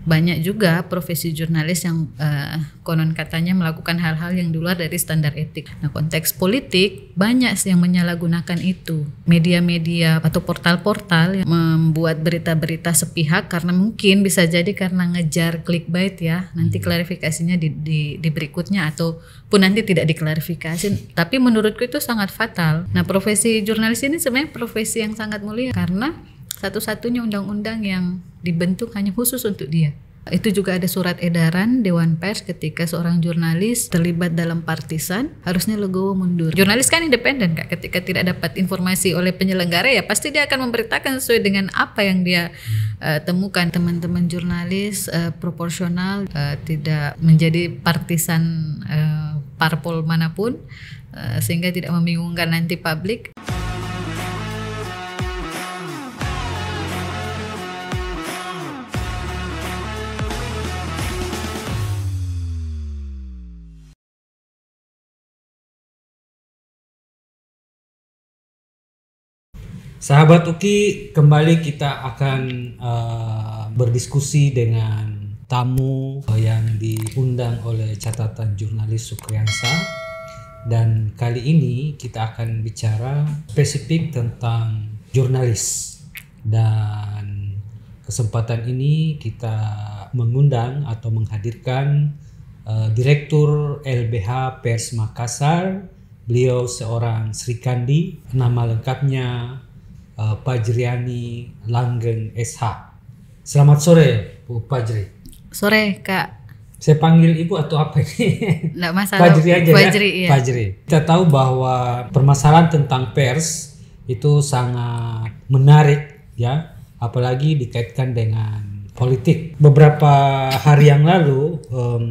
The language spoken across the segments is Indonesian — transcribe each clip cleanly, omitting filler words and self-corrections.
banyak juga profesi jurnalis yang konon katanya melakukan hal-hal yang di luar dari standar etik. Nah, konteks politik banyak sih yang menyalahgunakan itu. Media-media atau portal-portal yang membuat berita-berita sepihak karena mungkin bisa jadi karena ngejar clickbait ya. Nanti klarifikasinya di berikutnya ataupun nanti tidak diklarifikasi. Tapi menurutku itu sangat fatal. Nah, profesi jurnalis ini sebenarnya profesi yang sangat mulia karena satu-satunya undang-undang yang dibentuk hanya khusus untuk dia. Itu juga ada surat edaran Dewan Pers ketika seorang jurnalis terlibat dalam partisan, harusnya legowo mundur. Jurnalis kan independen Kak, ketika tidak dapat informasi oleh penyelenggara ya pasti dia akan memberitakan sesuai dengan apa yang dia temukan. Teman-teman jurnalis proporsional, tidak menjadi partisan parpol manapun, sehingga tidak membingungkan nanti publik. Sahabat UKI, kembali kita akan berdiskusi dengan tamu yang diundang oleh Catatan Jurnalis Sukriyansa, dan kali ini kita akan bicara spesifik tentang jurnalis. Dan kesempatan ini kita mengundang atau menghadirkan Direktur LBH Pers Makassar. Beliau seorang Sri Kandi, nama lengkapnya Fajriani Langgeng SH. Selamat sore Bu Fajri. Sore Kak. Saya panggil Ibu atau apa ini? Nggak masalah. Fajri aja Fajri, ya. iya. Fajri. Kita tahu bahwa permasalahan tentang pers itu sangat menarik ya, apalagi dikaitkan dengan politik. Beberapa hari yang lalu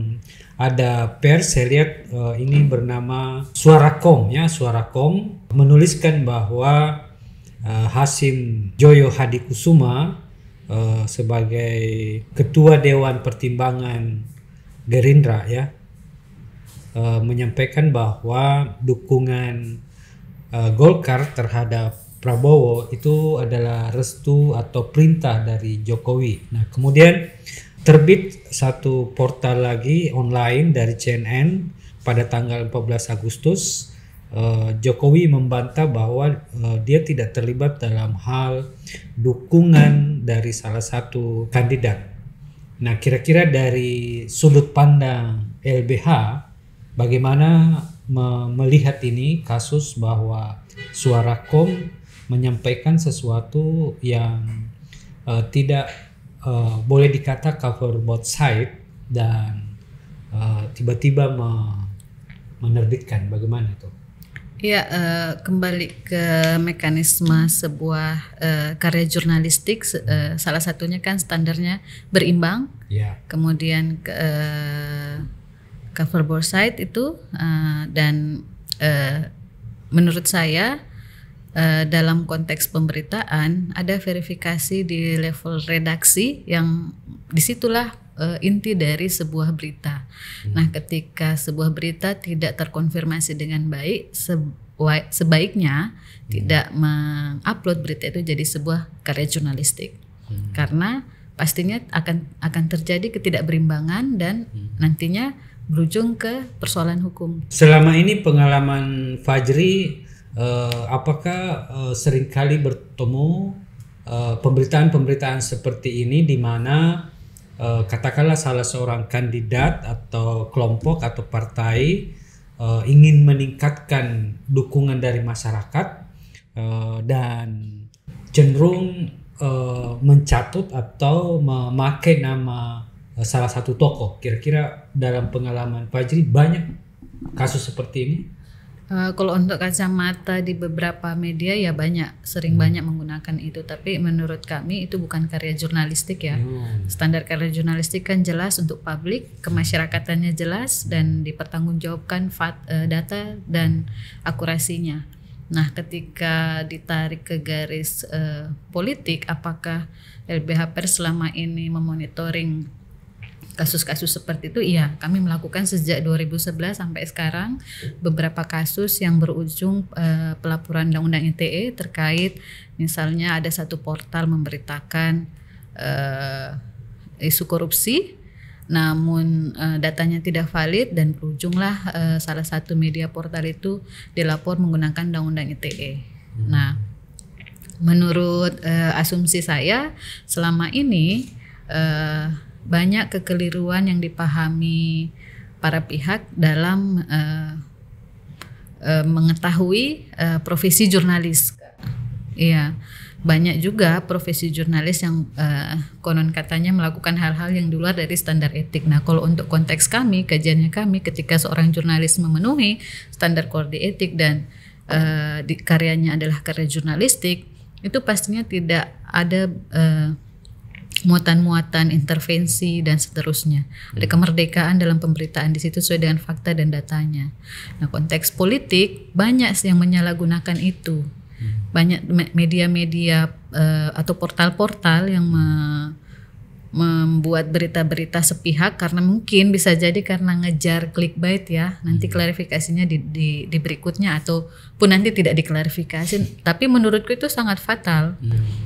ada pers, saya lihat ini bernama Suarakom ya, Suarakom menuliskan bahwa Hasim Joyo Hadikusuma sebagai Ketua Dewan Pertimbangan Gerindra ya menyampaikan bahwa dukungan Golkar terhadap Prabowo itu adalah restu atau perintah dari Jokowi. Nah, kemudian terbit satu portal lagi online dari CNN pada tanggal 14 Agustus. Jokowi membantah bahwa dia tidak terlibat dalam hal dukungan dari salah satu kandidat. Nah, kira-kira dari sudut pandang LBH, bagaimana melihat ini kasus bahwa Suarakom menyampaikan sesuatu yang tidak boleh dikata cover both side dan tiba-tiba menerbitkan, bagaimana itu? Ya, kembali ke mekanisme sebuah karya jurnalistik, salah satunya kan standarnya berimbang, ya. Kemudian cover both side itu, dan menurut saya dalam konteks pemberitaan ada verifikasi di level redaksi yang disitulah inti dari sebuah berita. Nah, ketika sebuah berita tidak terkonfirmasi dengan baik, sebaiknya tidak mengupload berita itu jadi sebuah karya jurnalistik. Karena pastinya akan terjadi ketidakberimbangan dan nantinya berujung ke persoalan hukum. Selama ini pengalaman Fajri, apakah seringkali bertemu pemberitaan-pemberitaan seperti ini di mana katakanlah salah seorang kandidat atau kelompok atau partai ingin meningkatkan dukungan dari masyarakat dan cenderung mencatut atau memakai nama salah satu tokoh. Kira-kira dalam pengalaman Fajri banyak kasus seperti ini? Kalau untuk kacamata di beberapa media ya sering banyak menggunakan itu, tapi menurut kami itu bukan karya jurnalistik ya. Standar karya jurnalistik kan jelas untuk publik, kemasyarakatannya jelas dan dipertanggungjawabkan data dan akurasinya. Nah, ketika ditarik ke garis politik, apakah LBH Pers selama ini memonitoring kasus-kasus seperti itu? Iya, kami melakukan sejak 2011 sampai sekarang beberapa kasus yang berujung pelaporan Undang-Undang ITE terkait misalnya ada satu portal memberitakan isu korupsi, namun datanya tidak valid dan berujunglah salah satu media portal itu dilapor menggunakan undang-undang ITE. Nah, menurut asumsi saya selama ini banyak kekeliruan yang dipahami para pihak dalam mengetahui profesi jurnalis. Iya, banyak juga profesi jurnalis yang konon katanya melakukan hal-hal yang di luar dari standar etik. Nah, kalau untuk konteks kami, kajiannya kami, ketika seorang jurnalis memenuhi standar kode etik dan karyanya adalah karya jurnalistik, itu pastinya tidak ada muatan-muatan intervensi dan seterusnya. Ada kemerdekaan dalam pemberitaan di situ sesuai dengan fakta dan datanya. Nah, konteks politik banyak yang menyalahgunakan itu. Banyak media-media atau portal-portal yang membuat berita-berita sepihak karena mungkin bisa jadi karena ngejar clickbait ya. Nanti klarifikasinya di berikutnya ataupun nanti tidak diklarifikasi. Tapi menurutku itu sangat fatal.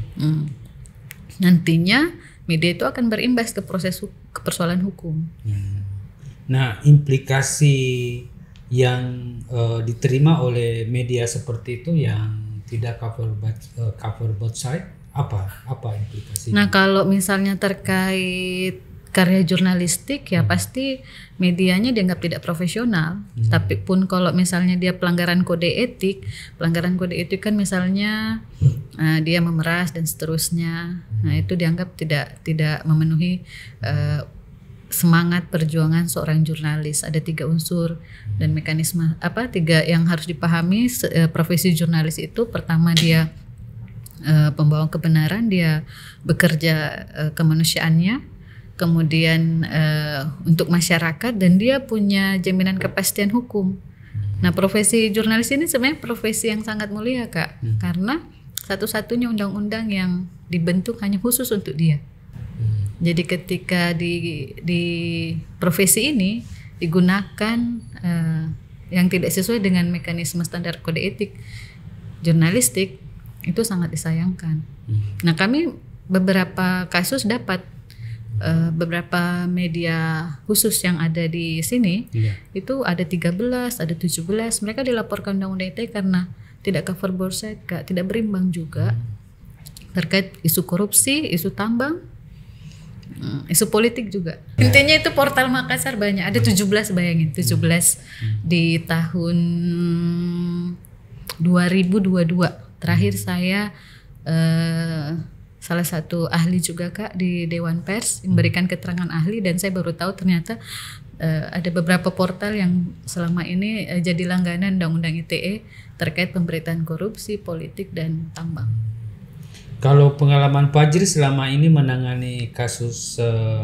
Nantinya media itu akan berimbas ke ke persoalan hukum. Nah, implikasi yang diterima oleh media seperti itu yang tidak cover both side, apa implikasinya? Nah, kalau misalnya terkait karya jurnalistik ya pasti medianya dianggap tidak profesional. Tapi pun kalau misalnya dia pelanggaran kode etik kan misalnya dia memeras dan seterusnya. Nah, itu dianggap tidak memenuhi semangat perjuangan seorang jurnalis. Ada 3 unsur dan mekanisme tiga yang harus dipahami profesi jurnalis itu. Pertama, dia pembawa kebenaran, dia bekerja kemanusiaannya, kemudian untuk masyarakat, dan dia punya jaminan kepastian hukum. Nah, profesi jurnalis ini sebenarnya profesi yang sangat mulia, Kak, karena satu-satunya undang-undang yang dibentuk hanya khusus untuk dia. Jadi ketika di profesi ini digunakan yang tidak sesuai dengan mekanisme standar kode etik jurnalistik, itu sangat disayangkan. Nah, kami beberapa kasus dapat beberapa media khusus yang ada di sini, itu ada 13, ada 17, mereka dilaporkan undang-undang ITE karena tidak cover both side, Kak, tidak berimbang juga terkait isu korupsi, isu tambang, isu politik juga. Intinya itu portal Makassar banyak, ada 17, bayangin 17 di tahun 2022. Terakhir saya salah satu ahli juga, Kak, di Dewan Pers memberikan keterangan ahli, dan saya baru tahu ternyata ada beberapa portal yang selama ini jadi langganan undang-undang ITE terkait pemberitaan korupsi, politik, dan tambang. Kalau pengalaman Fajri selama ini menangani kasus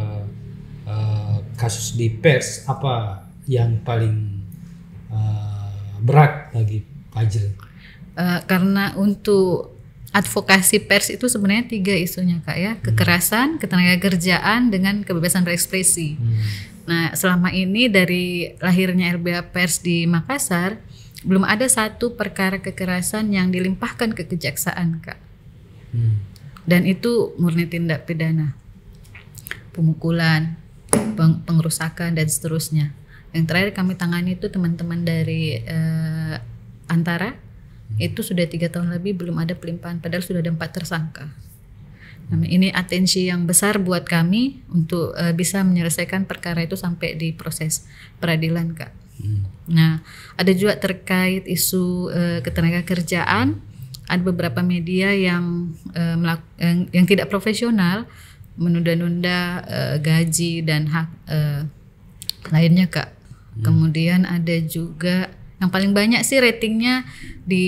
di pers, apa yang paling berat bagi Fajri? Karena untuk advokasi pers itu sebenarnya 3 isunya, Kak, ya, kekerasan, ketenagakerjaan, dengan kebebasan berekspresi. Nah, selama ini dari lahirnya LBH Pers di Makassar belum ada satu perkara kekerasan yang dilimpahkan ke kejaksaan, Kak. Dan itu murni tindak pidana, pemukulan, pengerusakan, dan seterusnya. Yang terakhir kami tangani itu teman-teman dari Antara, itu sudah 3 tahun lebih belum ada pelimpahan, padahal sudah ada 4 tersangka. Nah, ini atensi yang besar buat kami untuk bisa menyelesaikan perkara itu sampai di proses peradilan, Kak. Nah, ada juga terkait isu ketenagakerjaan. Ada beberapa media yang tidak profesional, menunda-nunda gaji dan hak lainnya, Kak. Kemudian ada juga yang paling banyak sih ratingnya di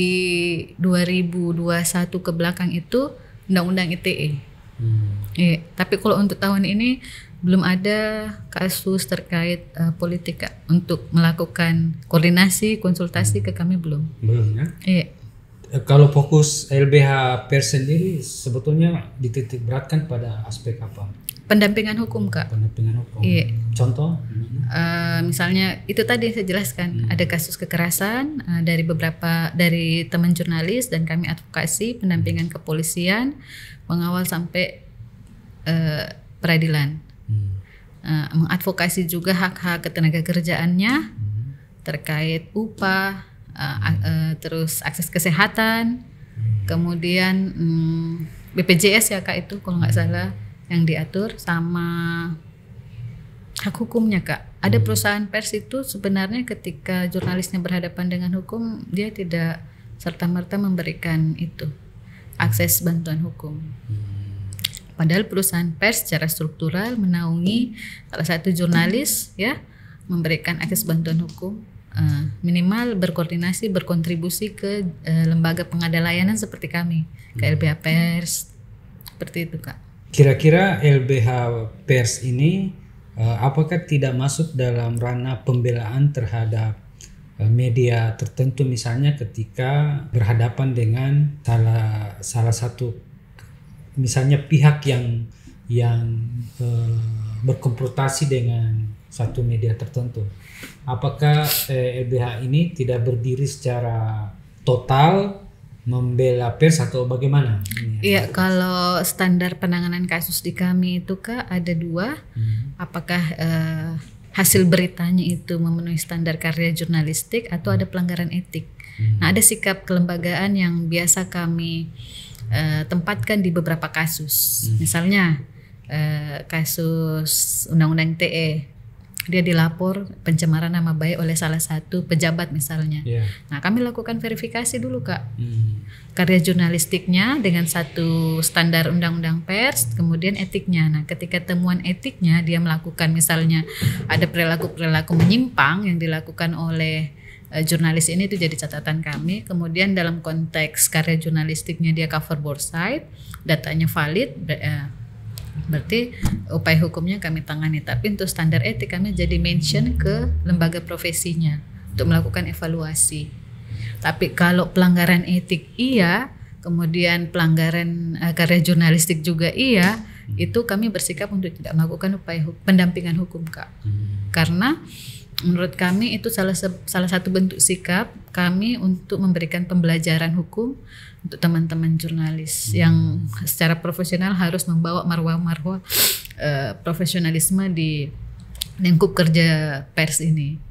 2021 ke belakang itu undang-undang ITE. Tapi kalau untuk tahun ini belum ada kasus terkait politik, Kak, untuk melakukan koordinasi, konsultasi ke kami belum. Belum ya? Kalau fokus LBH Pers sendiri sebetulnya dititik beratkan pada aspek apa? Pendampingan hukum, Kak. Pendampingan hukum. Contoh? Misalnya itu tadi yang saya jelaskan, ada kasus kekerasan dari teman jurnalis, dan kami advokasi pendampingan kepolisian, mengawal sampai peradilan. mengadvokasi juga hak-hak ketenaga kerjaannya terkait upah, terus akses kesehatan, kemudian BPJS ya Kak, itu kalau nggak salah yang diatur, sama hak hukumnya Kak. Ada perusahaan pers itu sebenarnya ketika jurnalisnya berhadapan dengan hukum, dia tidak serta-merta memberikan itu akses bantuan hukum. Padahal perusahaan pers secara struktural menaungi salah satu jurnalis ya, memberikan akses bantuan hukum, minimal berkoordinasi, berkontribusi ke lembaga pengada layanan seperti kami, ke LBH Pers, seperti itu Kak. Kira-kira LBH Pers ini apakah tidak masuk dalam ranah pembelaan terhadap media tertentu, misalnya ketika berhadapan dengan salah satu misalnya pihak yang berkonfrontasi dengan satu media tertentu? Apakah LBH ini tidak berdiri secara total membela pers atau bagaimana? Iya, kalau standar penanganan kasus di kami itu Kak ada 2. Apakah hasil beritanya itu memenuhi standar karya jurnalistik atau ada pelanggaran etik? Nah, ada sikap kelembagaan yang biasa kami tempatkan di beberapa kasus. Misalnya kasus Undang-Undang ITE, dia dilapor pencemaran nama baik oleh salah satu pejabat misalnya. Nah, kami lakukan verifikasi dulu Kak, karya jurnalistiknya dengan satu standar undang-undang pers, kemudian etiknya. Nah, ketika temuan etiknya dia melakukan misalnya ada perilaku-perilaku menyimpang yang dilakukan oleh jurnalis ini, itu jadi catatan kami. Kemudian dalam konteks karya jurnalistiknya dia cover both side, datanya valid, berarti upaya hukumnya kami tangani. Tapi untuk standar etik kami jadi mention ke lembaga profesinya untuk melakukan evaluasi. Tapi kalau pelanggaran etik iya, kemudian pelanggaran karya jurnalistik juga iya, itu kami bersikap untuk tidak melakukan upaya pendampingan hukum Kak. Karena menurut kami itu salah satu bentuk sikap kami untuk memberikan pembelajaran hukum untuk teman-teman jurnalis yang secara profesional harus membawa marwah profesionalisme di lingkup kerja pers ini.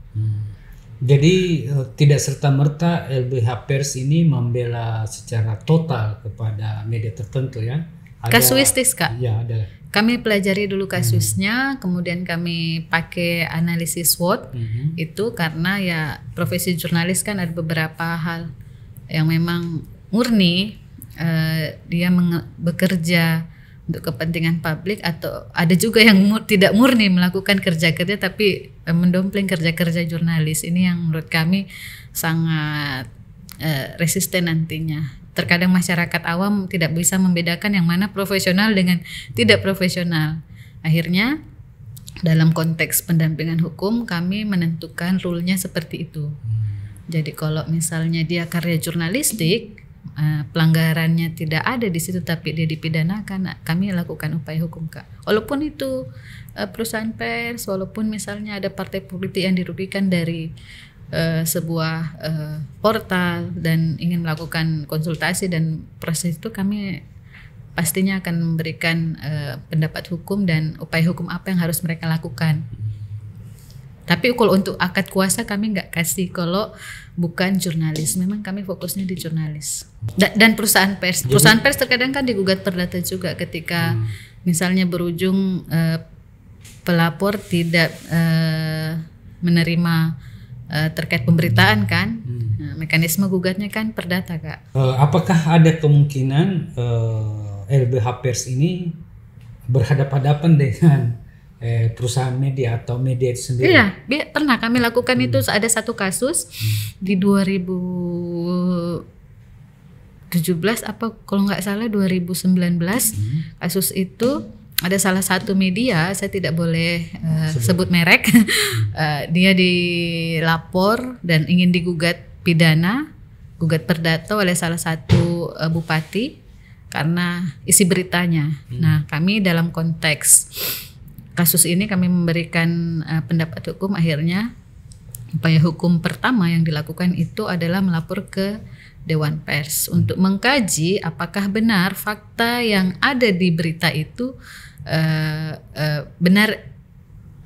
Jadi tidak serta-merta LBH Pers ini membela secara total kepada media tertentu ya? Kasuistis Kak. Ya, ada. Kami pelajari dulu kasusnya, kemudian kami pakai analisis SWOT itu karena ya profesi jurnalis kan ada beberapa hal yang memang murni dia bekerja untuk kepentingan publik, atau ada juga yang tidak murni melakukan kerja-kerja tapi mendompleng kerja-kerja jurnalis. Ini yang menurut kami sangat resisten nantinya. Terkadang masyarakat awam tidak bisa membedakan yang mana profesional dengan tidak profesional. Akhirnya dalam konteks pendampingan hukum kami menentukan rule-nya seperti itu. Jadi kalau misalnya dia karya jurnalistik, pelanggarannya tidak ada di situ tapi dia dipidanakan, kami lakukan upaya hukum Kak. Walaupun itu perusahaan pers, walaupun misalnya ada partai politik yang dirugikan dari sebuah portal dan ingin melakukan konsultasi dan proses itu, kami pastinya akan memberikan pendapat hukum dan upaya hukum apa yang harus mereka lakukan. Tapi kalau untuk akad kuasa kami nggak kasih kalau bukan jurnalis. Memang kami fokusnya di jurnalis dan perusahaan pers. Perusahaan pers terkadang kan digugat perdata juga ketika misalnya berujung pelapor tidak menerima terkait pemberitaan kan. Nah, mekanisme gugatnya kan perdata Kak. Apakah ada kemungkinan LBH Pers ini berhadapan-hadapan dengan perusahaan media atau media itu sendiri? Iya, pernah kami lakukan itu. Ada satu kasus di 2017 apa kalau nggak salah 2019. Kasus itu ada salah satu media, saya tidak boleh sebut merek, dia dilapor dan ingin digugat pidana, gugat perdata oleh salah satu bupati karena isi beritanya. Nah, kami dalam konteks kasus ini kami memberikan pendapat hukum. Akhirnya upaya hukum pertama yang dilakukan itu adalah melapor ke Dewan Pers untuk mengkaji apakah benar fakta yang ada di berita itu benar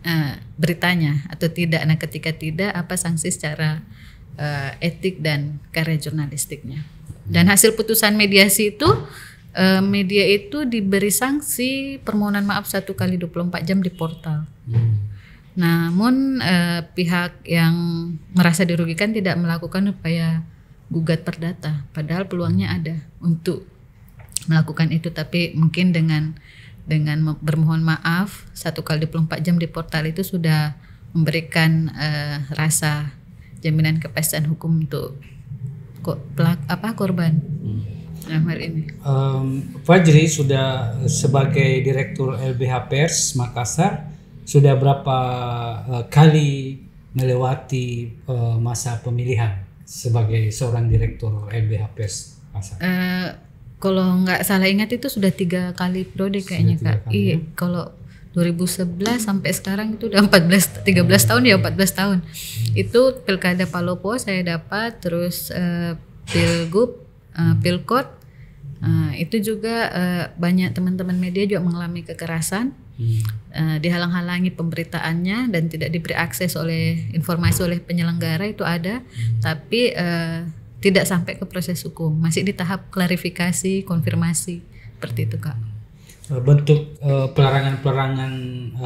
beritanya atau tidak. Nah, ketika tidak, apa sanksi secara etik dan karya jurnalistiknya. Dan hasil putusan mediasi itu, media itu diberi sanksi permohonan maaf 1 kali 24 jam di portal. Namun pihak yang merasa dirugikan tidak melakukan upaya gugat perdata, padahal peluangnya ada untuk melakukan itu, tapi mungkin dengan bermohon maaf 1 kali 24 jam di portal itu sudah memberikan rasa jaminan kepastian hukum untuk korban dalam hal ini. Fajri sudah sebagai Direktur LBH Pers Makassar sudah berapa kali melewati masa pemilihan sebagai seorang Direktur LBH Pers Makassar? Kalau nggak salah ingat itu sudah 3 kali periode kayaknya Kak. Iya, kalau 2011 sampai sekarang itu udah 13 tahun ya, 14 tahun. Itu Pilkada Palopo saya dapat, terus Pilgub, Pilkot, itu juga banyak teman-teman media juga mengalami kekerasan, dihalang-halangi pemberitaannya dan tidak diberi akses oleh informasi oleh penyelenggara, itu ada, tapi tidak sampai ke proses hukum, masih di tahap klarifikasi, konfirmasi, seperti itu Kak. Bentuk pelarangan-pelarangan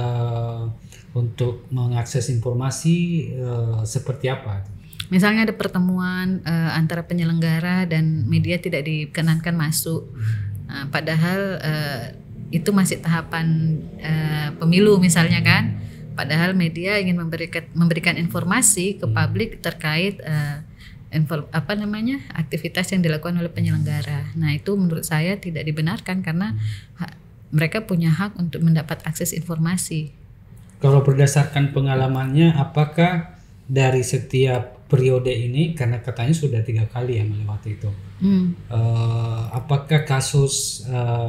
untuk mengakses informasi seperti apa? Misalnya ada pertemuan antara penyelenggara dan media tidak dikenankan masuk, padahal itu masih tahapan pemilu misalnya kan, padahal media ingin memberikan informasi ke publik terkait aktivitas yang dilakukan oleh penyelenggara. Nah, itu menurut saya tidak dibenarkan karena mereka punya hak untuk mendapat akses informasi. Kalau berdasarkan pengalamannya, apakah dari setiap periode ini, karena katanya sudah 3 kali ya melewati itu, apakah kasus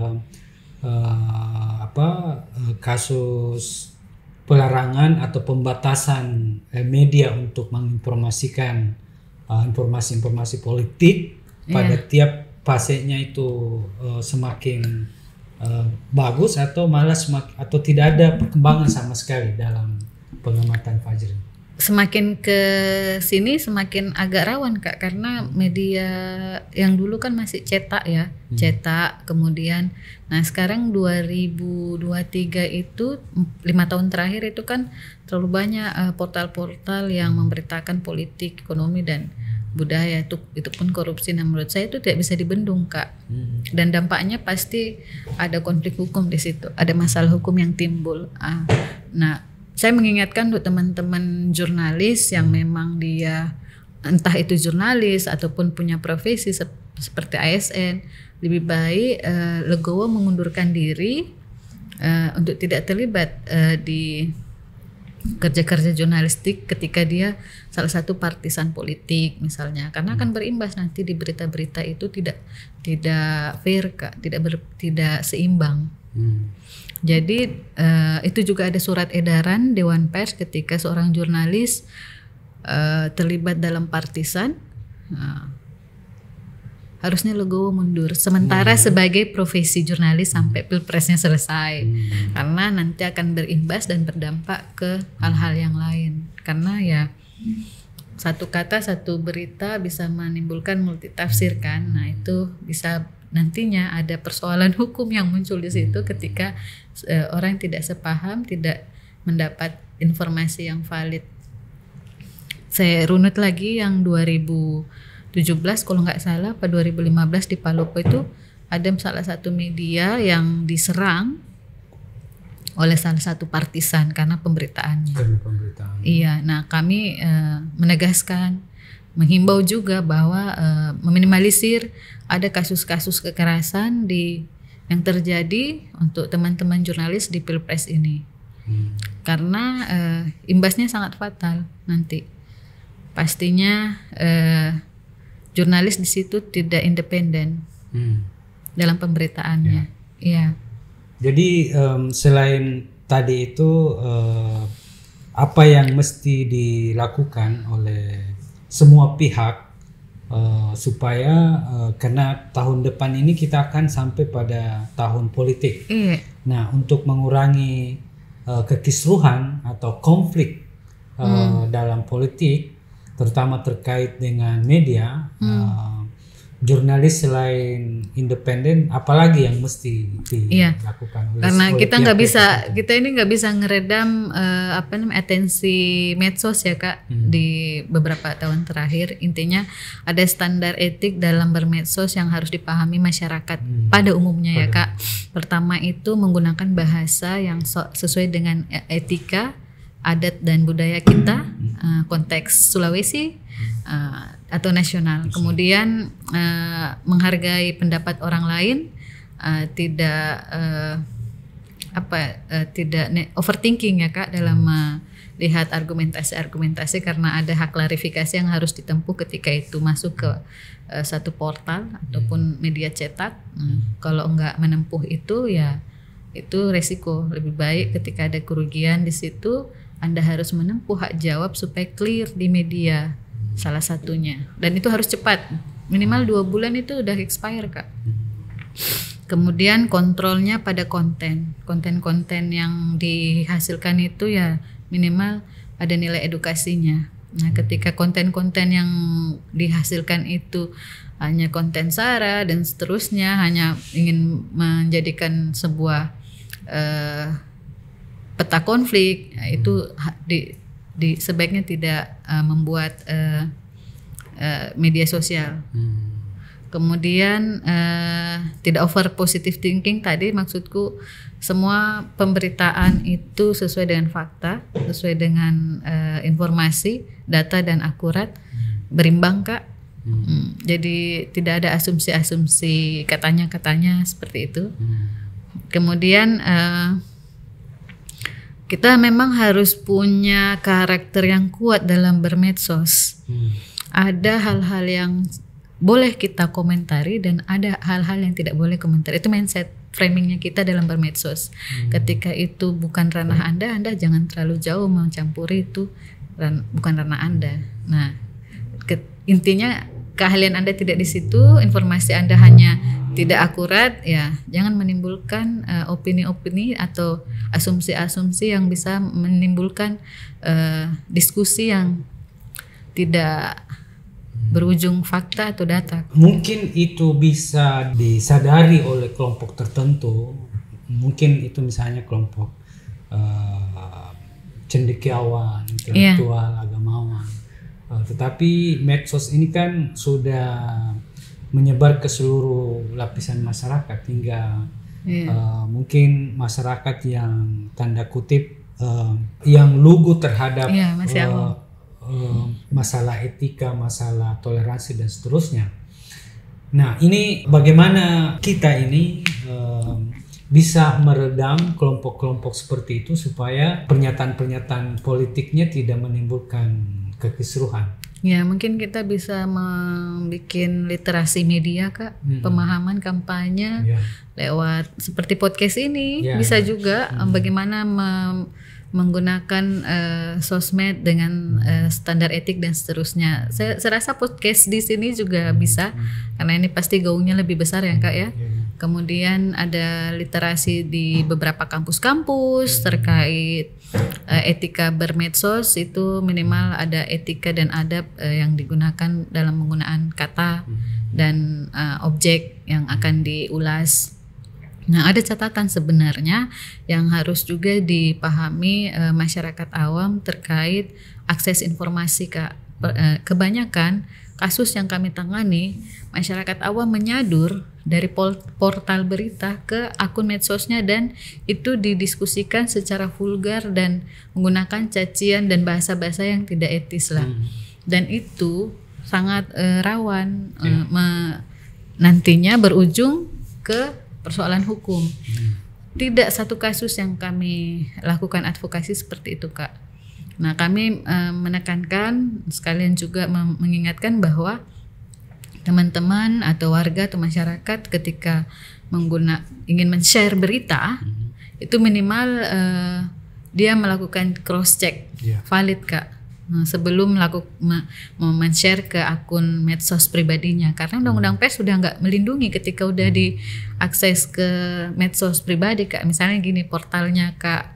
kasus pelarangan atau pembatasan media untuk menginformasikan informasi-informasi politik pada tiap fasenya itu semakin bagus atau malah atau tidak ada perkembangan sama sekali dalam pengamatan Fajri? Semakin ke sini semakin agak rawan Kak, karena media yang dulu kan masih cetak ya, cetak, kemudian nah sekarang 2023 itu 5 tahun terakhir itu kan terlalu banyak portal-portal yang memberitakan politik, ekonomi dan budaya, itu pun korupsi. Nah, menurut saya itu tidak bisa dibendung Kak, dan dampaknya pasti ada konflik hukum di situ, ada masalah hukum yang timbul. Nah, saya mengingatkan untuk teman-teman jurnalis yang memang dia entah itu jurnalis ataupun punya profesi seperti ASN, lebih baik legowo mengundurkan diri untuk tidak terlibat di kerja-kerja jurnalistik ketika dia salah satu partisan politik misalnya, karena akan berimbas nanti di berita-berita itu tidak fair Kak, tidak seimbang. Jadi itu juga ada surat edaran Dewan Pers ketika seorang jurnalis terlibat dalam partisan, harusnya legowo mundur sementara sebagai profesi jurnalis sampai pilpresnya selesai, karena nanti akan berimbas dan berdampak ke hal-hal yang lain, karena ya satu kata satu berita bisa menimbulkan multitafsir kan. Nah, itu bisa nantinya ada persoalan hukum yang muncul di situ ketika orang tidak sepaham, tidak mendapat informasi yang valid. Saya runut lagi yang 2017 kalau nggak salah, pada 2015 di Palopo itu ada salah satu media yang diserang oleh salah satu partisan karena pemberitaannya. Iya, nah kami menegaskan, menghimbau juga bahwa meminimalisir ada kasus-kasus kekerasan yang terjadi untuk teman-teman jurnalis di Pilpres ini, karena imbasnya sangat fatal nanti. Pastinya jurnalis di situ tidak independen dalam pemberitaannya. Iya. Jadi selain tadi itu apa yang mesti dilakukan oleh semua pihak supaya karena tahun depan ini kita akan sampai pada tahun politik. Nah, untuk mengurangi kekisruhan atau konflik dalam politik, terutama terkait dengan media, jurnalis selain independen, apalagi yang mesti dilakukan? Karena kita ini nggak bisa ngeredam atensi medsos ya Kak. Di beberapa tahun terakhir, intinya ada standar etik dalam bermedsos yang harus dipahami masyarakat pada umumnya ya Kak. Pertama itu menggunakan bahasa yang sesuai dengan etika, adat dan budaya kita, konteks Sulawesi atau nasional. Kemudian menghargai pendapat orang lain, tidak overthinking ya Kak dalam melihat argumentasi karena ada hak klarifikasi yang harus ditempuh ketika itu masuk ke satu portal ataupun media cetak. Kalau enggak menempuh itu ya itu resiko. Lebih baik ketika ada kerugian di situ Anda harus menempuh hak jawab supaya clear di media. Salah satunya, dan itu harus cepat, minimal 2 bulan itu udah expire Kak. Kemudian kontrolnya pada konten yang dihasilkan itu ya minimal ada nilai edukasinya. Nah ketika konten-konten yang dihasilkan itu hanya konten sara dan seterusnya, hanya ingin menjadikan sebuah peta konflik, itu sebaiknya tidak membuat media sosial. Kemudian tidak over positive thinking. Tadi maksudku semua pemberitaan itu sesuai dengan fakta, sesuai dengan informasi, data dan akurat, berimbang Kak. Jadi tidak ada asumsi-asumsi katanya seperti itu. Kemudian kita memang harus punya karakter yang kuat dalam bermedsos. Ada hal-hal yang boleh kita komentari dan ada hal-hal yang tidak boleh komentari. Itu mindset framingnya kita dalam bermedsos. Ketika itu bukan ranah Anda jangan terlalu jauh mencampuri itu, bukan ranah Anda. Nah, intinya keahlian Anda tidak di situ, informasi Anda hanya tidak akurat, ya jangan menimbulkan opini-opini atau asumsi-asumsi yang bisa menimbulkan diskusi yang tidak berujung fakta atau data. Mungkin itu bisa disadari oleh kelompok tertentu, mungkin itu misalnya kelompok cendekiawan, intelektual, agamawan. Tetapi medsos ini kan sudah menyebar ke seluruh lapisan masyarakat hingga mungkin masyarakat yang tanda kutip yang lugu terhadap masalah etika, masalah toleransi dan seterusnya. Nah, ini bagaimana kita ini bisa meredam kelompok-kelompok seperti itu supaya pernyataan-pernyataan politiknya tidak menimbulkan kekisruhan. Ya, mungkin kita bisa membuat literasi media Kak, pemahaman kampanye lewat seperti podcast ini, bisa juga bagaimana menggunakan sosmed dengan standar etik dan seterusnya. Saya rasa podcast di sini juga bisa, karena ini pasti gaungnya lebih besar ya Kak ya. Kemudian ada literasi di beberapa kampus-kampus terkait etika bermedsos, itu minimal ada etika dan adab yang digunakan dalam penggunaan kata dan objek yang akan diulas. Nah, ada catatan sebenarnya yang harus juga dipahami masyarakat awam terkait akses informasi Kak. Kebanyakan kasus yang kami tangani, masyarakat awam menyadur dari portal berita ke akun medsosnya dan itu didiskusikan secara vulgar dan menggunakan cacian dan bahasa-bahasa yang tidak etis lah. Dan itu sangat rawan nantinya berujung ke persoalan hukum. Tidak satu kasus yang kami lakukan advokasi seperti itu Kak. Nah, kami menekankan sekalian juga mengingatkan bahwa teman-teman atau warga atau masyarakat ketika ingin men-share berita itu minimal dia melakukan cross check valid Kak sebelum men-share ke akun medsos pribadinya, karena undang-undang pers sudah nggak melindungi ketika udah diakses ke medsos pribadi Kak. Misalnya gini, portalnya Kak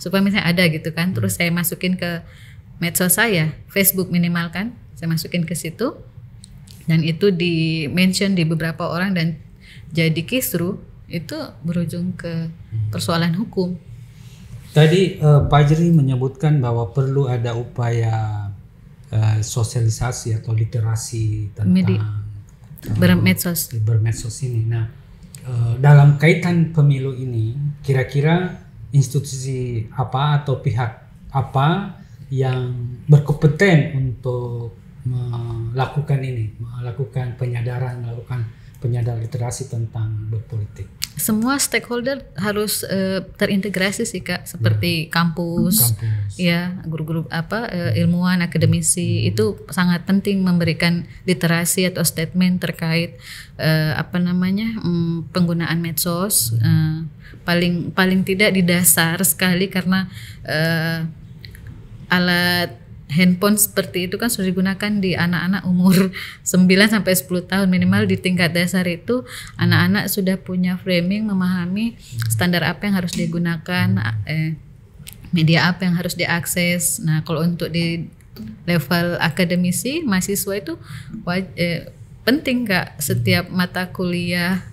supaya misalnya ada gitu kan, terus saya masukin ke medsos saya, Facebook minimal kan, saya masukin ke situ dan itu di mention di beberapa orang dan jadi kisru, itu berujung ke persoalan hukum. Tadi Fajri menyebutkan bahwa perlu ada upaya sosialisasi atau literasi tentang bermedsos ini. Nah, dalam kaitan pemilu ini, kira-kira institusi apa atau pihak apa yang berkompeten untuk melakukan penyadaran literasi tentang berpolitik? Semua stakeholder harus terintegrasi sih Kak, seperti kampus. Ya, guru-guru ilmuwan, akademisi itu sangat penting memberikan literasi atau statement terkait penggunaan medsos, paling tidak di dasar sekali karena alat handphone seperti itu kan sudah digunakan di anak-anak umur 9 sampai 10 tahun minimal. Di tingkat dasar itu anak-anak sudah punya framing, memahami standar apa yang harus digunakan, media apa yang harus diakses. Nah, kalau untuk di level akademisi, mahasiswa itu penting Kak, setiap mata kuliah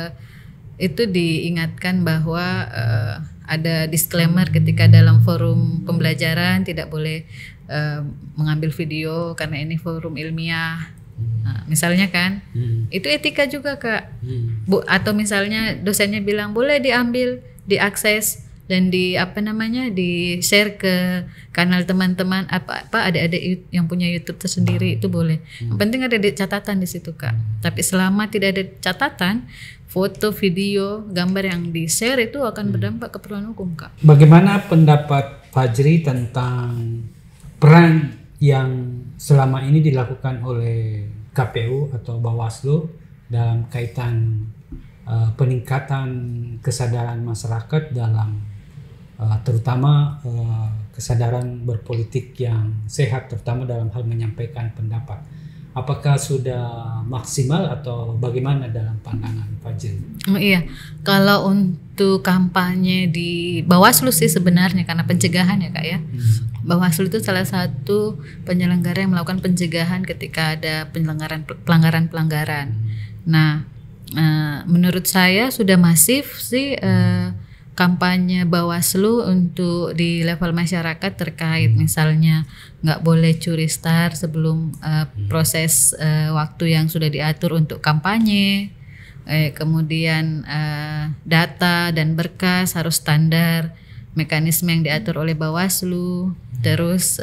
itu diingatkan bahwa ada disclaimer ketika dalam forum pembelajaran tidak boleh mengambil video karena ini forum ilmiah. Nah, misalnya kan, itu etika juga Kak. Atau misalnya dosennya bilang boleh diambil, diakses dan di di-share ke kanal teman-teman adik-adik yang punya YouTube tersendiri, itu boleh. Yang penting ada catatan di situ Kak. Tapi selama tidak ada catatan, foto, video, gambar yang di-share itu akan berdampak keperluan hukum Kak. Bagaimana pendapat Fajri tentang peran yang selama ini dilakukan oleh KPU atau Bawaslu dalam kaitan peningkatan kesadaran masyarakat dalam terutama kesadaran berpolitik yang sehat, terutama dalam hal menyampaikan pendapat? Apakah sudah maksimal atau bagaimana dalam pandangan Fajri? Iya, kalau untuk kampanye di Bawaslu sih sebenarnya karena pencegahan ya Kak ya. Bawaslu itu salah satu penyelenggara yang melakukan pencegahan ketika ada pelanggaran-pelanggaran. Nah, menurut saya sudah masif sih kampanye Bawaslu untuk di level masyarakat terkait misalnya nggak boleh curi star sebelum proses waktu yang sudah diatur untuk kampanye, kemudian data dan berkas harus standar mekanisme yang diatur oleh Bawaslu, terus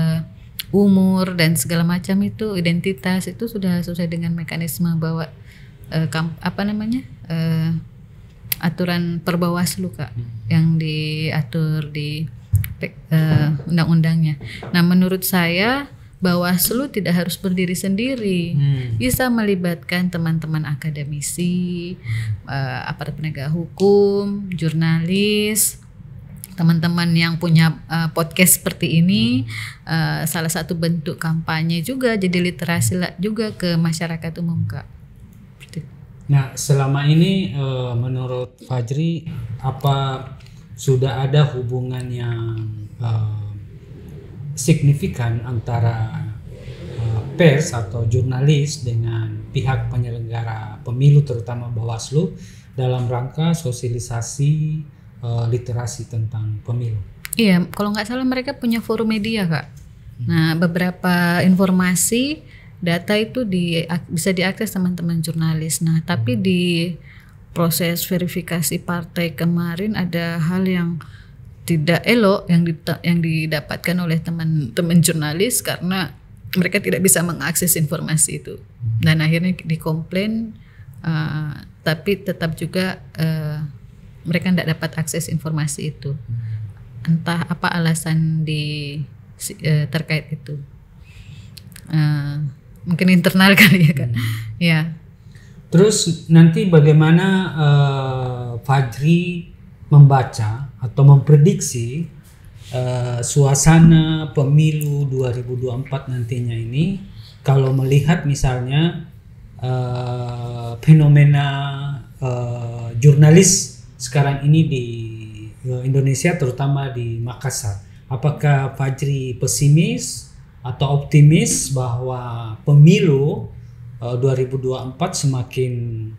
umur dan segala macam itu, identitas itu sudah sesuai dengan mekanisme bahwa aturan perbawaslu Kak, yang diatur di undang-undangnya. Nah, menurut saya Bawaslu tidak harus berdiri sendiri, bisa melibatkan teman-teman akademisi, aparat penegak hukum, jurnalis, teman-teman yang punya podcast seperti ini. Salah satu bentuk kampanye juga, jadi literasi juga ke masyarakat umum Kak. Nah, selama ini menurut Fajri, apa sudah ada hubungan yang signifikan antara pers atau jurnalis dengan pihak penyelenggara pemilu, terutama Bawaslu, dalam rangka sosialisasi literasi tentang pemilu? Iya, kalau nggak salah mereka punya forum media Kak. Nah, beberapa informasi data itu bisa diakses teman-teman jurnalis. Nah, tapi di proses verifikasi partai kemarin ada hal yang tidak elok yang didapatkan oleh teman-teman jurnalis karena mereka tidak bisa mengakses informasi itu. Dan akhirnya dikomplain, tapi tetap juga mereka tidak dapat akses informasi itu. Entah apa alasan terkait itu. Mungkin internal kali ya Kak. Ya. Terus nanti bagaimana Fajri membaca atau memprediksi suasana pemilu 2024 nantinya ini, kalau melihat misalnya fenomena jurnalis sekarang ini di Indonesia, terutama di Makassar. Apakah Fajri pesimis atau optimis bahwa pemilu 2024 semakin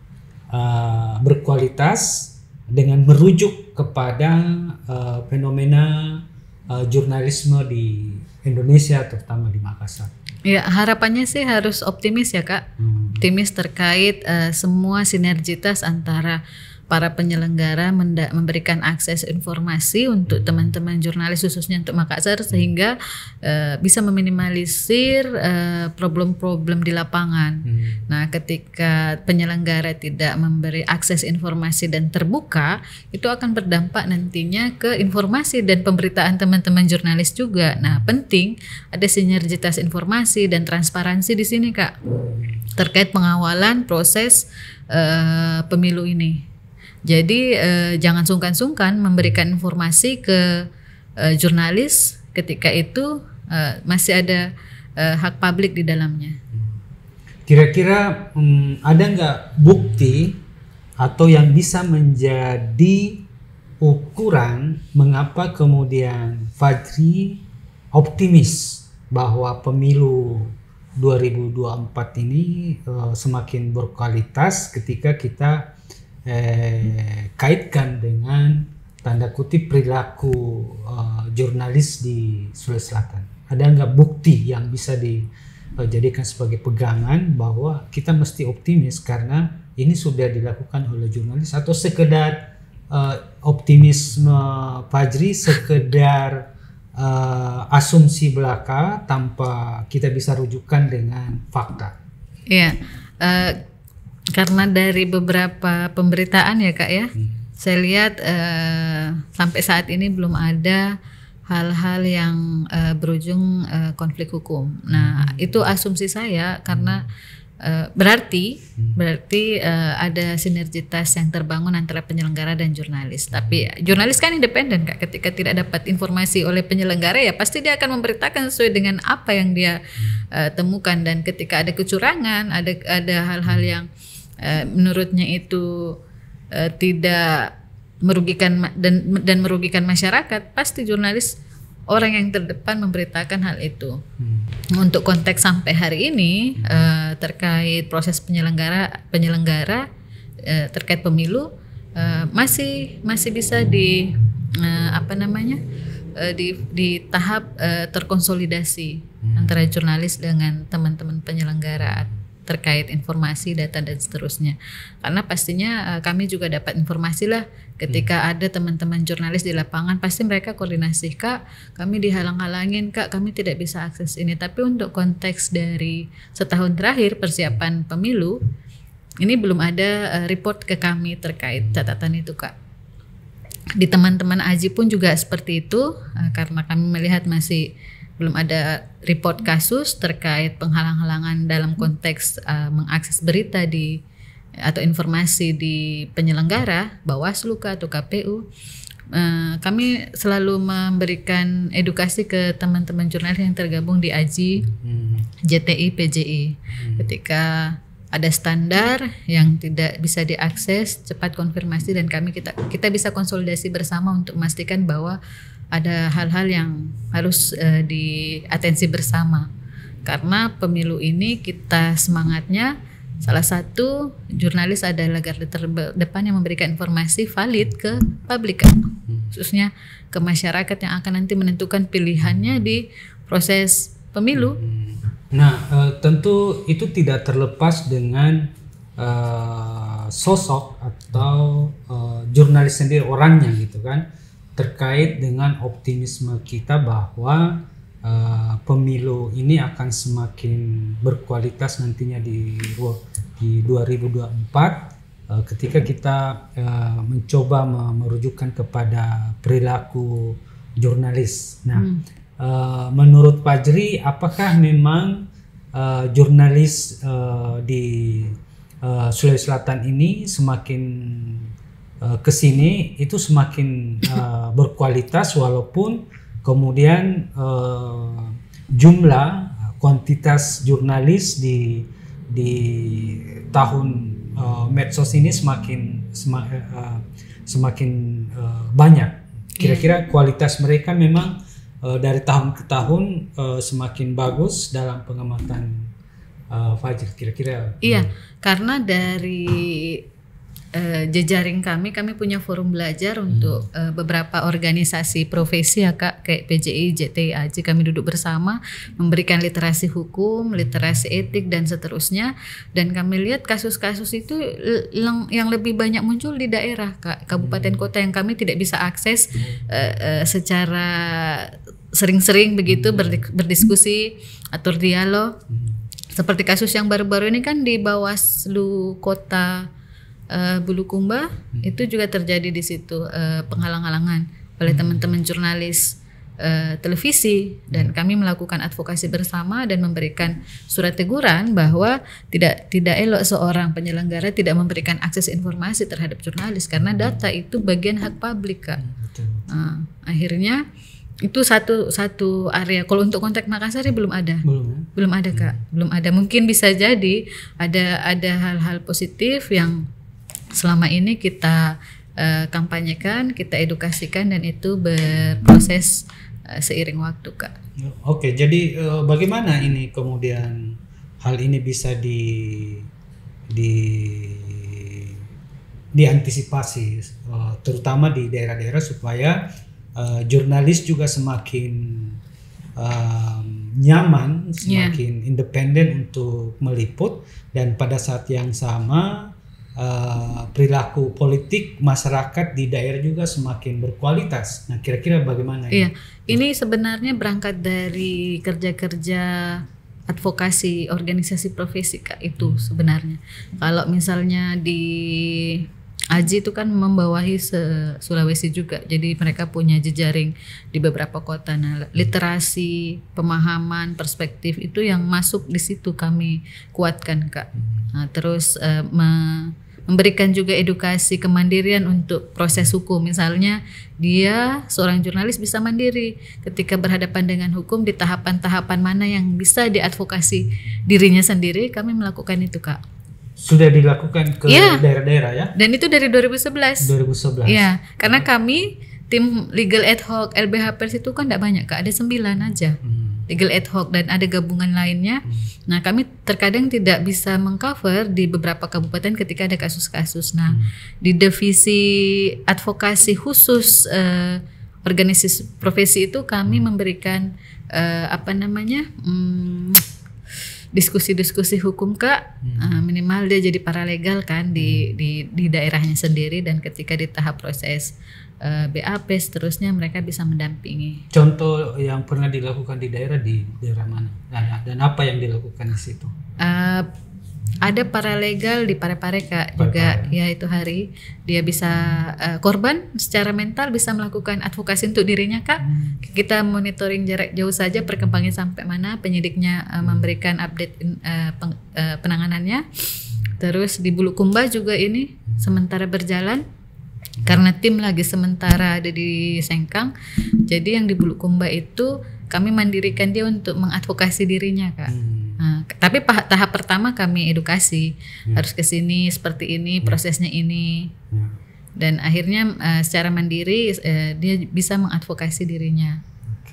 berkualitas dengan merujuk kepada fenomena jurnalisme di Indonesia, terutama di Makassar? Ya, harapannya sih harus optimis ya Kak. Optimis terkait semua sinergitas antara para penyelenggara memberikan akses informasi untuk teman-teman jurnalis, khususnya untuk Makassar, sehingga bisa meminimalisir problem-problem di lapangan. Nah, ketika penyelenggara tidak memberi akses informasi dan terbuka, itu akan berdampak nantinya ke informasi dan pemberitaan teman-teman jurnalis juga. Nah, penting ada sinergitas informasi dan transparansi di sini Kak, terkait pengawalan proses pemilu ini. Jadi jangan sungkan-sungkan memberikan informasi ke jurnalis ketika itu masih ada hak publik di dalamnya. Kira-kira ada nggak bukti atau yang bisa menjadi ukuran mengapa kemudian Fajri optimis bahwa pemilu 2024 ini semakin berkualitas ketika kita kaitkan dengan tanda kutip perilaku jurnalis di Sulawesi Selatan? Ada nggak bukti yang bisa dijadikan sebagai pegangan bahwa kita mesti optimis karena ini sudah dilakukan oleh jurnalis, atau sekedar optimisme Fajri sekedar asumsi belaka tanpa kita bisa rujukan dengan fakta? Iya, karena dari beberapa pemberitaan ya Kak ya, saya lihat sampai saat ini belum ada hal-hal yang berujung konflik hukum. Nah, itu asumsi saya karena berarti ada sinergitas yang terbangun antara penyelenggara dan jurnalis. Tapi jurnalis kan independen Kak, ketika tidak dapat informasi oleh penyelenggara ya pasti dia akan memberitakan sesuai dengan apa yang dia temukan, dan ketika ada kecurangan, ada hal-hal yang menurutnya itu tidak merugikan dan merugikan masyarakat, pasti jurnalis orang yang terdepan memberitakan hal itu. Untuk konteks sampai hari ini terkait proses penyelenggara terkait pemilu masih bisa di di tahap terkonsolidasi antara jurnalis dengan teman-teman penyelenggara terkait informasi, data dan seterusnya. Karena pastinya kami juga dapat informasi lah ketika ada teman-teman jurnalis di lapangan, pasti mereka koordinasi, Kak, kami dihalang-halangin, Kak, kami tidak bisa akses ini. Tapi untuk konteks dari setahun terakhir persiapan pemilu, ini belum ada report ke kami terkait catatan itu, Kak. Di teman-teman AJI pun juga seperti itu, karena kami melihat masih belum ada report kasus terkait penghalang-halangan dalam konteks mengakses berita atau informasi di penyelenggara, Bawaslu atau KPU. Kami selalu memberikan edukasi ke teman-teman jurnalis yang tergabung di AJI, JTI, PJI. Ketika ada standar yang tidak bisa diakses, cepat konfirmasi, dan kita bisa konsolidasi bersama untuk memastikan bahwa ada hal-hal yang harus diatensi bersama. Karena pemilu ini kita semangatnya salah satu jurnalis adalah garda terdepan yang memberikan informasi valid ke publik, khususnya ke masyarakat yang akan nanti menentukan pilihannya di proses pemilu. Nah, tentu itu tidak terlepas dengan sosok atau jurnalis sendiri, orangnya gitu kan, terkait dengan optimisme kita bahwa pemilu ini akan semakin berkualitas nantinya di 2024 ketika kita mencoba merujukkan kepada perilaku jurnalis. Nah, menurut Fajri, apakah memang jurnalis di Sulawesi Selatan ini semakin kesini itu semakin berkualitas, walaupun kemudian jumlah kuantitas jurnalis di tahun medsos ini semakin banyak. Kira-kira kualitas mereka memang dari tahun ke tahun semakin bagus dalam pengamatan Fajri, kira-kira. Iya, karena dari jejaring kami punya forum belajar untuk beberapa organisasi profesi ya Kak, kayak PJI, JTI, AJ. Kami duduk bersama memberikan literasi hukum, literasi etik dan seterusnya. Dan kami lihat kasus-kasus itu yang lebih banyak muncul di daerah Kak, kabupaten kota yang kami tidak bisa akses secara sering-sering begitu berdiskusi, atur dialog. Seperti kasus yang baru-baru ini kan di Bawaslu Kota Bulukumba, itu juga terjadi di situ penghalang-halangan oleh teman-teman jurnalis televisi, dan kami melakukan advokasi bersama dan memberikan surat teguran bahwa tidak elok seorang penyelenggara tidak memberikan akses informasi terhadap jurnalis karena data itu bagian hak publik Kak. Akhirnya itu satu area. Kalau untuk konteks Makassar belum ada Kak, belum ada. Mungkin bisa jadi ada hal-hal positif yang selama ini kita kampanyekan, kita edukasikan, dan itu berproses seiring waktu Kak. Oke, jadi bagaimana ini kemudian hal ini bisa diantisipasi terutama di daerah-daerah supaya jurnalis juga semakin nyaman, semakin independen untuk meliput, dan pada saat yang sama perilaku politik masyarakat di daerah juga semakin berkualitas. Nah, kira-kira bagaimana ini? Iya, ini sebenarnya berangkat dari kerja-kerja advokasi organisasi profesi Kak, itu sebenarnya. Kalau misalnya di AJI itu kan membawahi Sulawesi juga, jadi mereka punya jejaring di beberapa kota. Nah, literasi, pemahaman, perspektif itu yang masuk di situ kami kuatkan Kak. Nah, terus memberikan juga edukasi kemandirian untuk proses hukum. Misalnya dia seorang jurnalis bisa mandiri ketika berhadapan dengan hukum, di tahapan-tahapan mana yang bisa diadvokasi dirinya sendiri, kami melakukan itu Kak. Sudah dilakukan ke daerah-daerah ya? Dan itu dari 2011. Iya, karena kami tim legal ad hoc LBH Pers itu kan tidak banyak Kak, ada 9 aja. Legal ad hoc dan ada gabungan lainnya. Nah, kami terkadang tidak bisa mengcover di beberapa kabupaten ketika ada kasus-kasus. Nah, di divisi advokasi khusus organisasi profesi itu kami memberikan diskusi-diskusi hukum Kak, minimal dia jadi paralegal kan di daerahnya sendiri, dan ketika di tahap proses BAP seterusnya mereka bisa mendampingi. Contoh yang pernah dilakukan di daerah mana dan apa yang dilakukan di situ? Ada paralegal di Parepare Kak juga, ya itu hari dia bisa korban secara mental bisa melakukan advokasi untuk dirinya Kak. Kita monitoring jarak jauh saja perkembangannya sampai mana, penyidiknya memberikan update penanganannya. Terus di Bulukumba juga ini sementara berjalan karena tim lagi sementara ada di Sengkang. Jadi yang di Bulukumba itu kami mandirikan dia untuk mengadvokasi dirinya Kak. Nah, tapi tahap pertama kami edukasi, harus ke sini seperti ini, prosesnya ini. Dan akhirnya secara mandiri dia bisa mengadvokasi dirinya.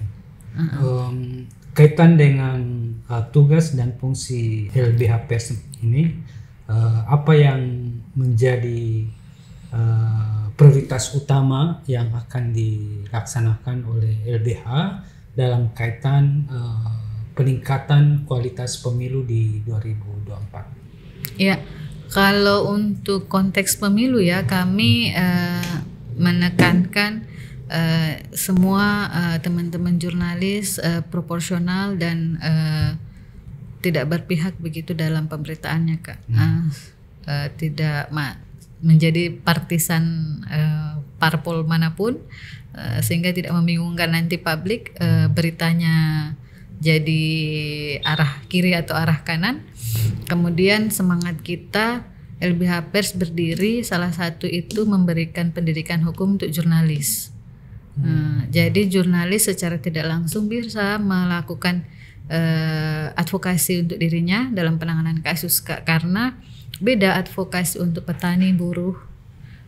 Kaitan dengan tugas dan fungsi LBH Pers ini, apa yang menjadi prioritas utama yang akan dilaksanakan oleh LBH dalam kaitan peningkatan kualitas pemilu di 2024? Ya, kalau untuk konteks pemilu ya, kami menekankan semua teman-teman jurnalis proporsional dan tidak berpihak begitu dalam pemberitaannya Kak. Tidak menjadi partisan parpol manapun, sehingga tidak membingungkan nanti publik beritanya jadi arah kiri atau arah kanan. Kemudian semangat kita LBH Pers berdiri salah satu itu memberikan pendidikan hukum untuk jurnalis. Jadi jurnalis secara tidak langsung bisa melakukan advokasi untuk dirinya dalam penanganan kasus Kak, karena beda advokasi untuk petani, buruh,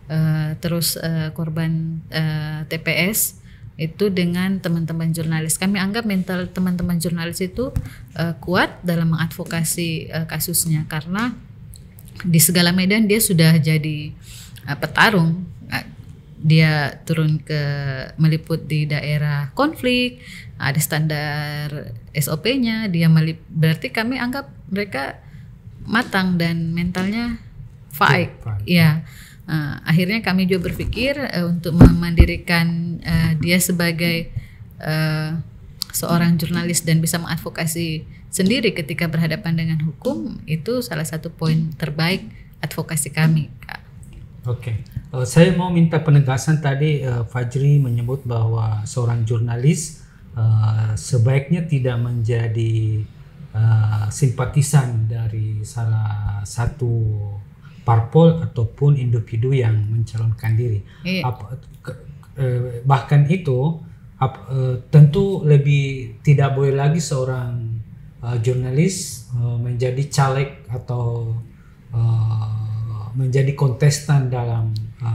terus korban TPS itu dengan teman-teman jurnalis. Kami anggap mental teman-teman jurnalis itu kuat dalam mengadvokasi kasusnya, karena di segala medan dia sudah jadi petarung. Dia turun ke meliput di daerah konflik, ada standar SOP-nya, berarti kami anggap mereka matang dan mentalnya fight. Ya, akhirnya kami juga berpikir untuk memandirikan dia sebagai seorang jurnalis dan bisa mengadvokasi sendiri ketika berhadapan dengan hukum, itu salah satu poin terbaik advokasi kami, Kak. Oke. Saya mau minta penegasan tadi Fajri menyebut bahwa seorang jurnalis sebaiknya tidak menjadi simpatisan dari salah satu parpol ataupun individu yang mencalonkan diri. Iya. Bahkan itu tentu lebih tidak boleh lagi seorang jurnalis menjadi caleg atau menjadi kontestan dalam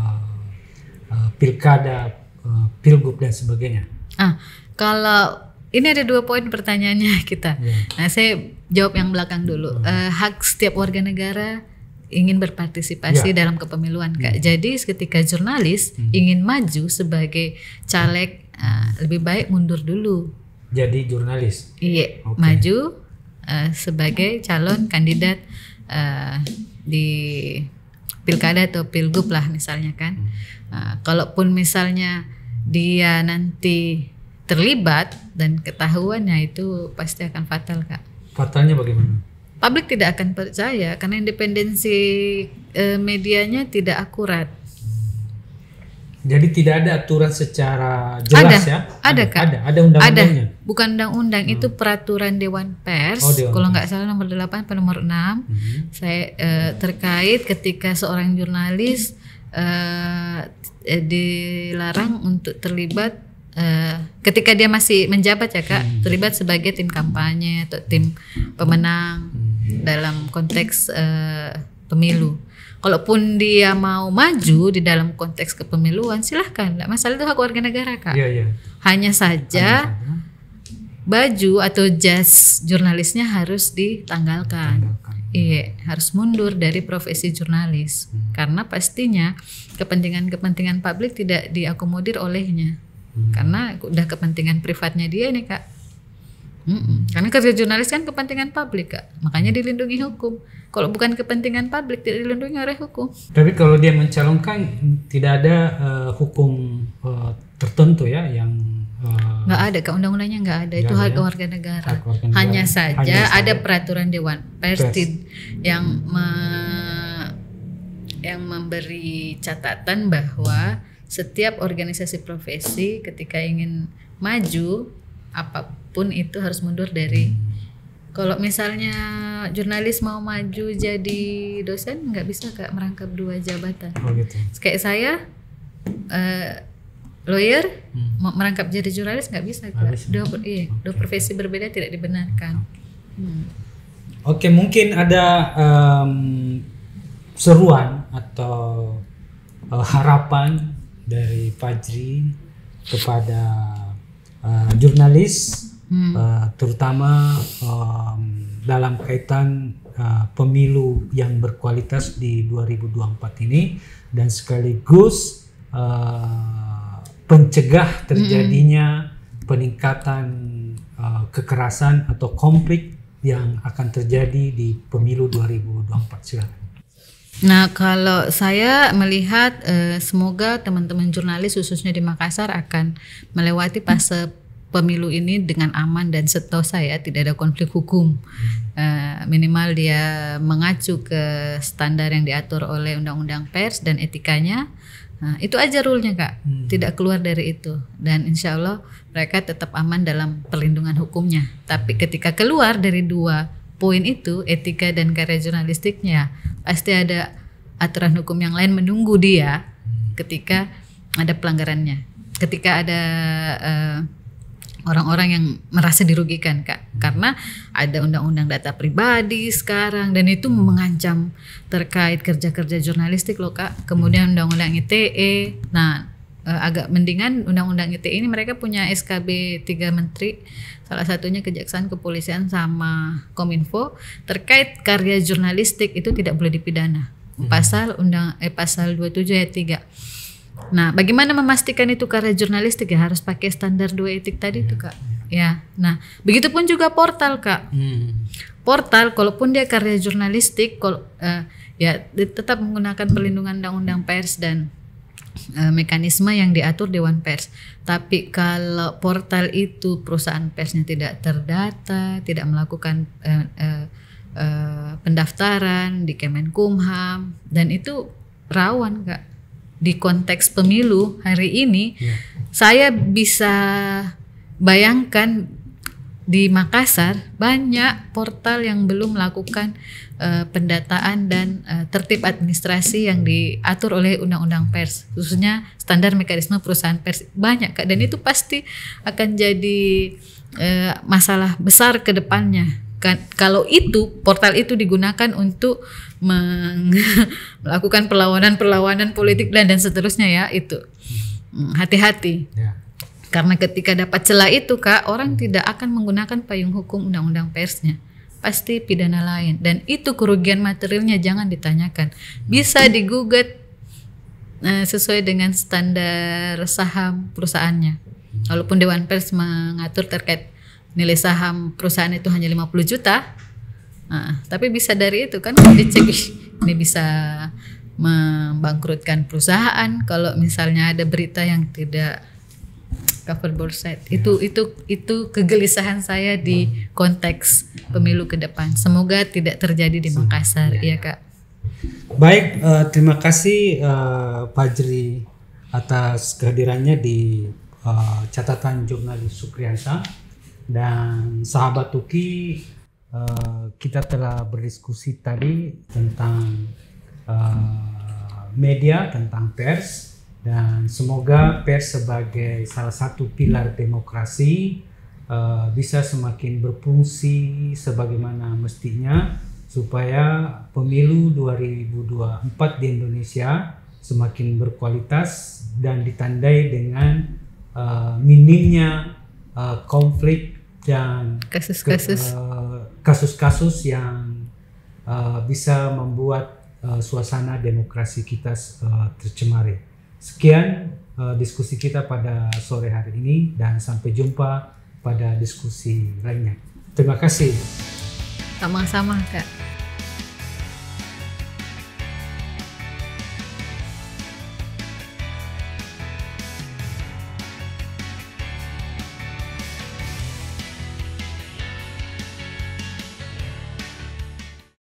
pilkada, pilgub dan sebagainya. Kalau ini ada 2 poin pertanyaannya kita. Yeah. Nah, saya jawab yang belakang dulu. Hak setiap warga negara ingin berpartisipasi dalam kepemiluan, Kak. Jadi ketika jurnalis ingin maju sebagai caleg, lebih baik mundur dulu. Jadi jurnalis. Iya, maju sebagai calon kandidat di pilkada atau pilgub lah misalnya kan. Kalaupun misalnya dia nanti terlibat dan ketahuannya, itu pasti akan fatal, Kak. Fatalnya bagaimana? Publik tidak akan percaya karena independensi medianya tidak akurat. Jadi tidak ada aturan secara jelas ya? Ada, Kak. Ada undang-undangnya? Ada, bukan undang-undang, itu peraturan Dewan Pers. Kalau nggak salah nomor 8 atau nomor 6. Saya terkait ketika seorang jurnalis dilarang untuk terlibat ketika dia masih menjabat ya, Kak, terlibat sebagai tim kampanye atau tim pemenang dalam konteks pemilu. Kalaupun dia mau maju di dalam konteks kepemiluan, silahkan, nggak masalah, itu hak warga negara, Kak. Iya. Hanya saja baju atau jas jurnalisnya harus ditanggalkan. Iya, harus mundur dari profesi jurnalis, karena pastinya kepentingan-kepentingan publik tidak diakomodir olehnya, karena udah kepentingan privatnya dia nih, Kak. Karena kerja jurnalis kan kepentingan publik, Kak, makanya dilindungi hukum. Kalau bukan kepentingan publik, tidak dilindungi oleh hukum. Tapi kalau dia mencalonkan, tidak ada hukum tertentu ya yang nggak ada, Kak, undang-undangnya nggak ada. Itu hak warga negara. Hanya saja ada peraturan Dewan Pers yang memberi catatan bahwa setiap organisasi profesi ketika ingin maju apapun itu harus mundur dari. Kalau misalnya jurnalis mau maju jadi dosen, nggak bisa, Kak, merangkap 2 jabatan. Gitu. Kayak saya lawyer merangkap jadi jurnalis nggak bisa, Kak. Dua profesi berbeda tidak dibenarkan. Oke, mungkin ada seruan atau harapan dari Fajri kepada jurnalis, terutama dalam kaitan pemilu yang berkualitas di 2024 ini, dan sekaligus pencegah terjadinya peningkatan kekerasan atau konflik yang akan terjadi di pemilu 2024. Silakan. Nah, kalau saya melihat semoga teman-teman jurnalis khususnya di Makassar akan melewati fase pemilu ini dengan aman dan sentosa ya, tidak ada konflik hukum. Minimal dia mengacu ke standar yang diatur oleh Undang-Undang Pers dan etikanya. Itu aja rule-nya, Kak. Tidak keluar dari itu. Dan insya Allah mereka tetap aman dalam perlindungan hukumnya. Tapi ketika keluar dari 2 poin itu, etika dan karya jurnalistiknya, pasti ada aturan hukum yang lain menunggu dia ketika ada pelanggarannya. Ketika ada orang-orang yang merasa dirugikan, Kak. karena ada undang-undang data pribadi sekarang dan itu mengancam terkait kerja-kerja jurnalistik loh Kak. Kemudian undang-undang ITE. Nah, agak mendingan undang-undang ITE ini mereka punya SKB 3 menteri, salah satunya Kejaksaan, Kepolisian sama Kominfo terkait karya jurnalistik itu tidak boleh dipidana. Pasal 27 ayat 3. Nah, bagaimana memastikan itu karya jurnalistik ya harus pakai standar 2 etik tadi tuh Kak. Ya. Nah, begitupun juga portal Kak. Portal kalaupun dia karya jurnalistik ya tetap menggunakan perlindungan undang-undang pers dan mekanisme yang diatur Dewan Pers. Tapi kalau portal itu perusahaan persnya tidak terdata, tidak melakukan pendaftaran di Kemenkumham dan itu rawan Kak. Di konteks pemilu hari ini, saya bisa bayangkan di Makassar banyak portal yang belum melakukan pendataan dan tertib administrasi yang diatur oleh Undang-Undang Pers, khususnya standar mekanisme perusahaan pers banyak Kak, dan itu pasti akan jadi masalah besar ke depannya. Kalau portal itu digunakan untuk melakukan perlawanan politik dan seterusnya ya, itu hati-hati. Karena ketika dapat celah itu Kak, orang tidak akan menggunakan payung hukum undang-undang persnya, pasti pidana lain, dan itu kerugian materialnya jangan ditanyakan, bisa digugat sesuai dengan standar saham perusahaannya. Walaupun Dewan Pers mengatur terkait nilai saham perusahaan itu hanya 50 juta, tapi bisa dari itu kan dicek ini bisa membangkrutkan perusahaan kalau misalnya ada berita yang tidak cover both side. Itu kegelisahan saya di konteks pemilu ke depan. Semoga tidak terjadi di Makassar, ya Kak. Baik, terima kasih Fajri atas kehadirannya di catatan jurnalis Sukriyansa. Dan sahabat Tuki, kita telah berdiskusi tadi tentang media, tentang pers, dan semoga pers sebagai salah satu pilar demokrasi bisa semakin berfungsi sebagaimana mestinya supaya pemilu 2024 di Indonesia semakin berkualitas dan ditandai dengan minimnya konflik dan kasus-kasus yang bisa membuat suasana demokrasi kita tercemari. Sekian diskusi kita pada sore hari ini dan sampai jumpa pada diskusi lainnya. Terima kasih. Sama-sama Kak.